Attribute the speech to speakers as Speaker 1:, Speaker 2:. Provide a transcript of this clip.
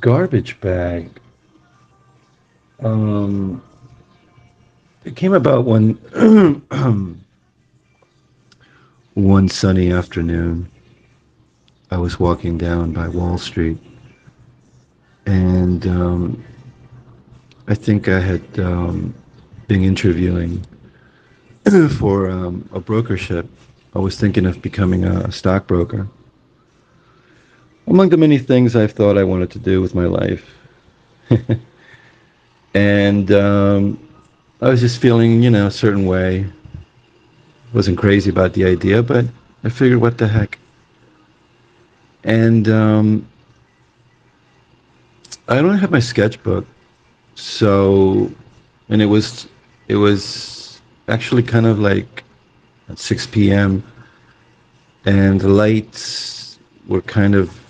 Speaker 1: garbage bag. Um, it came about one one sunny afternoon. I was walking down by Wall Street, and I think I had been interviewing for a brokership. I was thinking of becoming a stockbroker. Among the many things I've thought I wanted to do with my life, and I was just feeling, a certain way. Wasn't crazy about the idea, but I figured, what the heck? And I don't have my sketchbook, so and it was actually kind of like at 6 p.m. and the lights were kind of